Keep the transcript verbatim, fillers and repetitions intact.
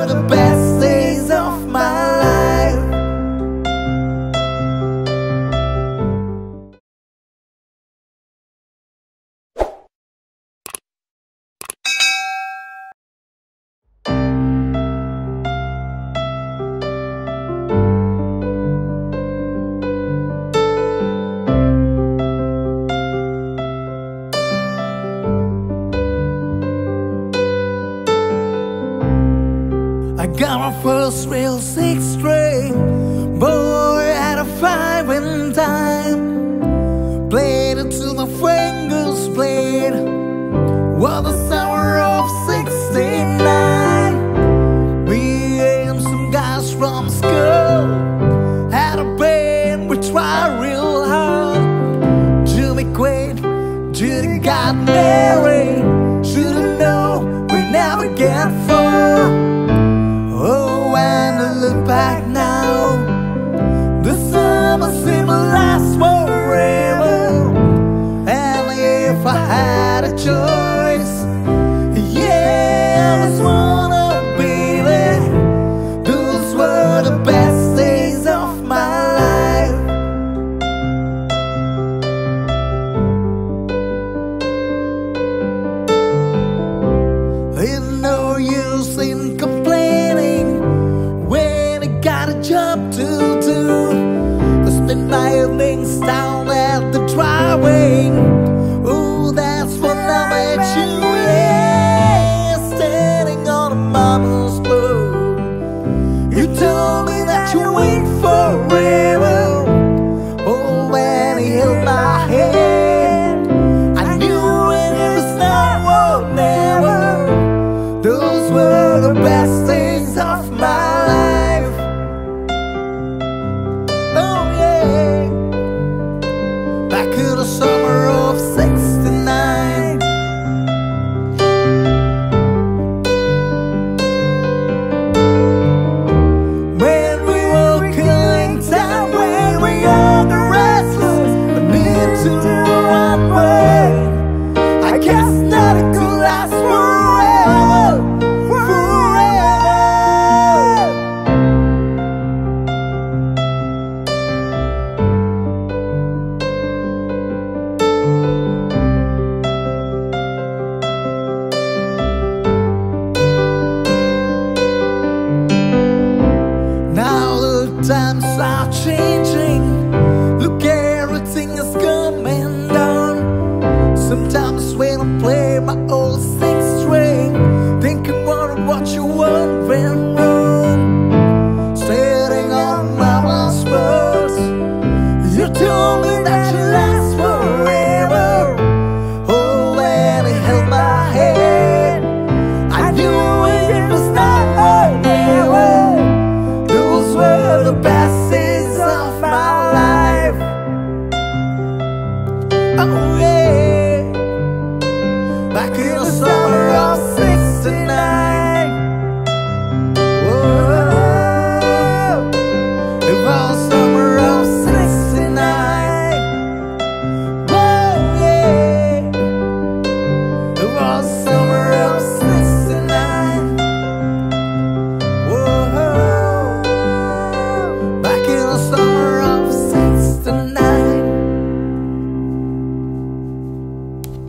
were the best days of my life. I got my first real six string, boy, had a five in time. Played it till my fingers bled. Was the summer of sixty-nine. Me and some guys from school had a band, we tried real hard. Jimmy quit, Judy got married. Should've known we never get far. Oh, when I look back now, the summer seemed to last forever. And if I had a choice, yeah, I just wanna be there. Those were the best days of my life. Ain't no use in complaining when I got a job to do. I spend my evenings down at the driveway. Oh, that's when I met you, yeah, standing on a mama's boat. You told me that you wait forever. Oh, when he held my hand, I knew it was now or never. Those were the best days of my life. Oh yeah, back in the summer of sixty-nine. When we were killing time, when we were the restless, but into the right way. I guess that it could last forever, forever. Now the times are changing. Look, everything is coming down. Sometimes when I play my old six string, thinking about what you want went wrong. Standing on mama's boat, you told me that you last forever. Oh, when he held my hand, I knew it was not or never. Those were the best days of my life. Oh yeah, back in the summer